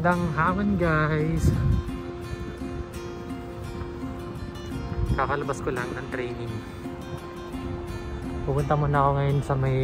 Magandang hapon guys. Kakalabas ko lang ng training. Pupunta muna ako ngayon sa may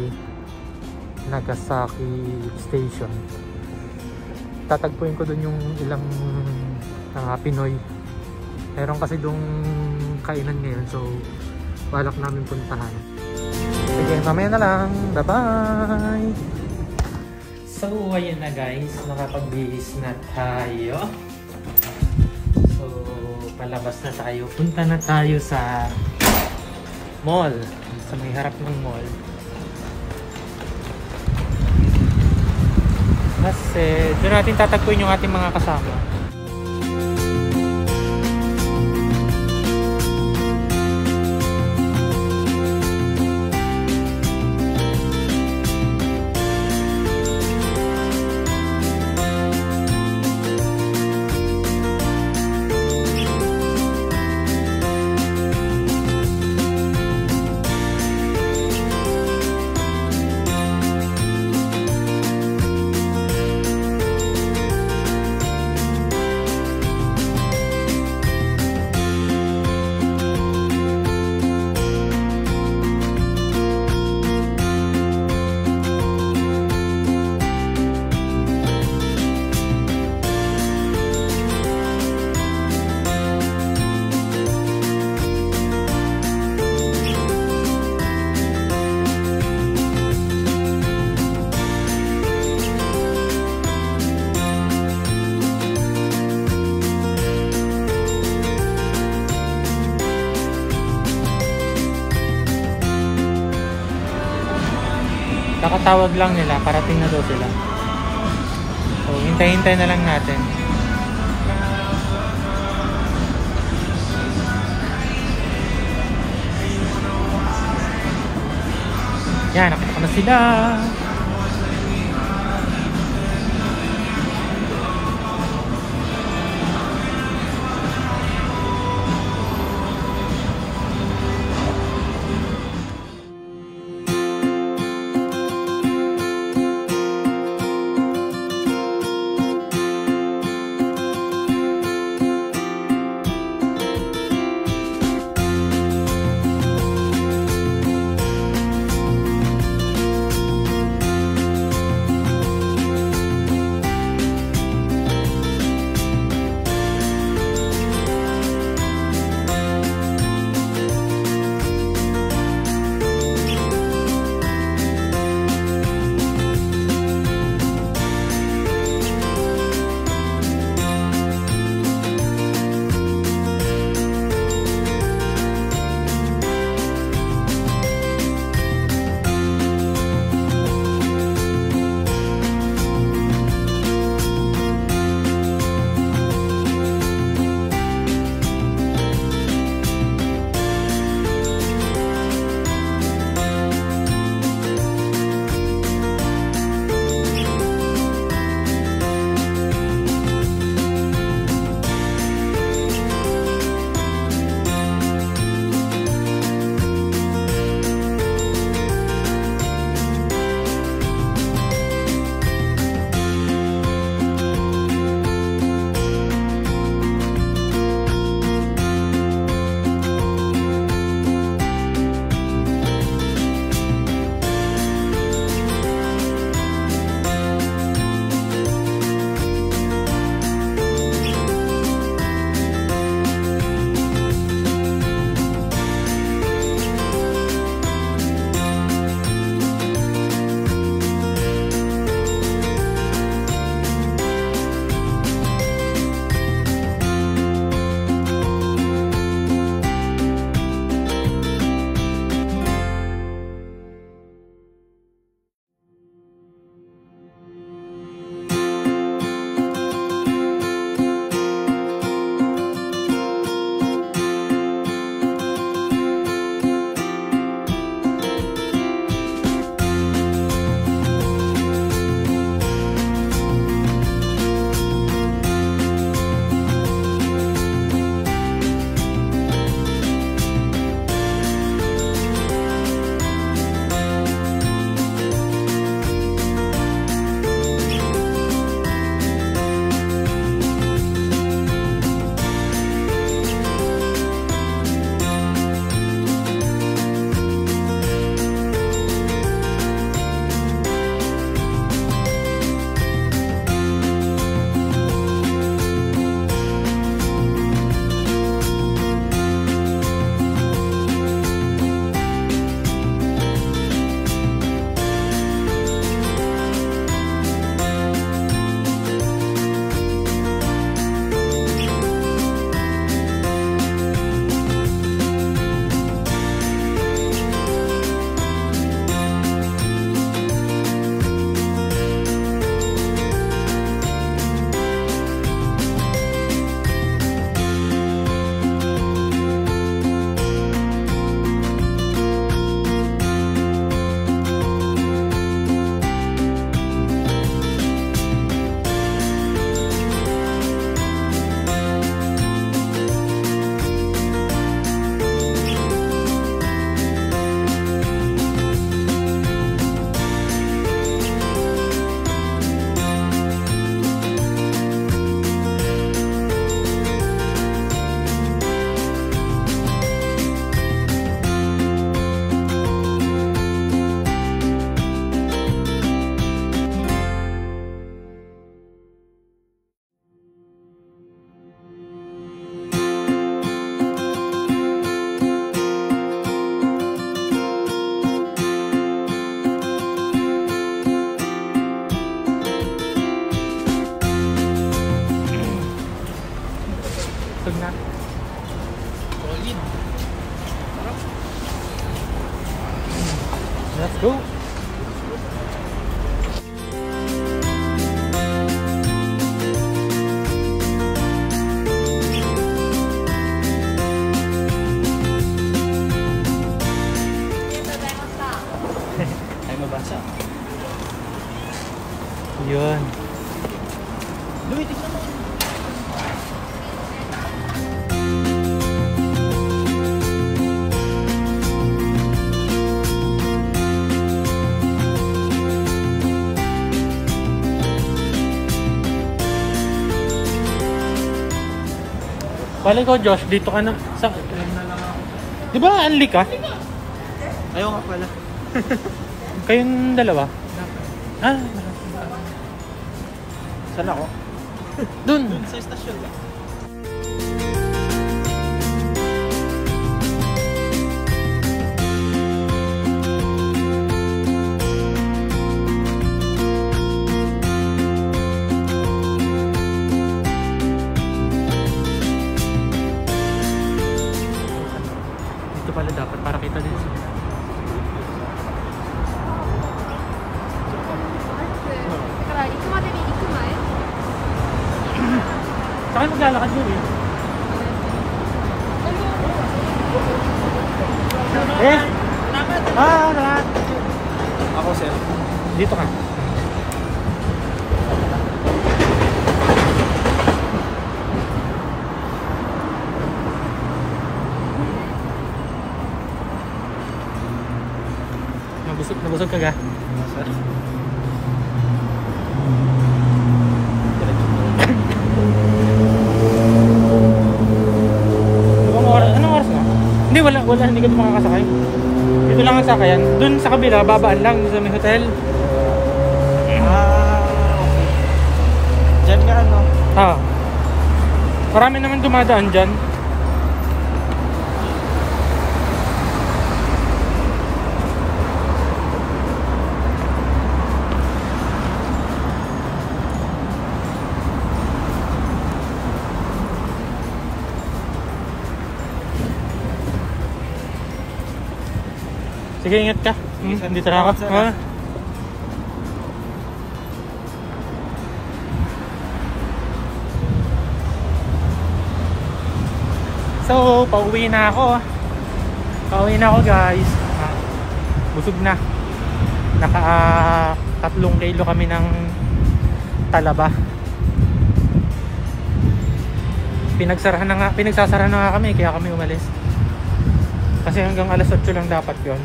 Nagasaki Station. Tatagpuin ko dun yung ilang Pinoy. Meron kasi dong kainan ngayon, so balak namin puntahan. Sige, mamaya na lang. Bye bye. So ayun na guys, nakapagbihis na tayo. So palabas na tayo. Punta na tayo sa mall, sa may harap ng mall. Kasi doon natin tatagpuin yung ating mga kasama. Nakatawag lang nila, parating na daw sila. So, hintay-hintay na lang natin. Yan, nakita na sila. Busog na. Solid. Let's go. Ay mabasa. Yun. Louie, tignan mo. Bale ko, Josh, dito ka na. Sa... Di ba, anli ka? Ayaw nga pala. Kayong dalawa? Ah, Saan ako? dun. Doon sa estasyon lang. Dito pala dapat para kita din sa... だから行くまでに行く前 Sa akin maglalakad yun eh. Eh! Salamat! Ako, sir. Dito ka. Nabusog ka ga? Sir. Anong oras na? Hindi, wala, hindi ka makakasakay. Dito lang ang sakayan. Doon sa kabila, babaan lang sa may hotel. Okay. Diyan nga ano? Ah. Marami naman dumadaan dyan. Sige, ingat ka. Dito na ako. Ha? So, pauwi na ako. Pauwi na ako, guys. Busog na. Naka 3 kilo kami ng talaba. Pinagsasara na nga kami, kaya kami umalis. Kasi hanggang alas 8 lang dapat yon.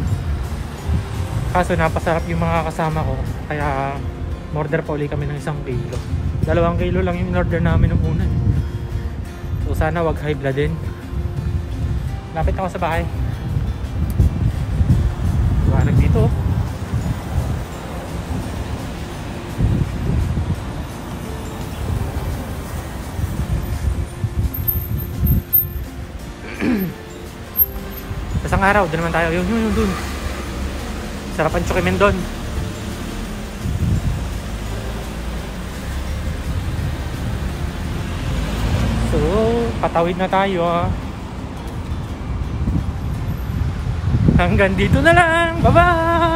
Kaso napasarap yung mga kasama ko, kaya order pa uli kami ng 1 kilo. 2 kilo lang yung in-order namin ng una. So sana wag high blood din. Lapit ako sa bahay. Liwanag dito. Isang araw, doon naman tayo. Yun, doon. Sarapan Chokimen doon. So, patawid na tayo. Hanggang dito na lang. Bye-bye!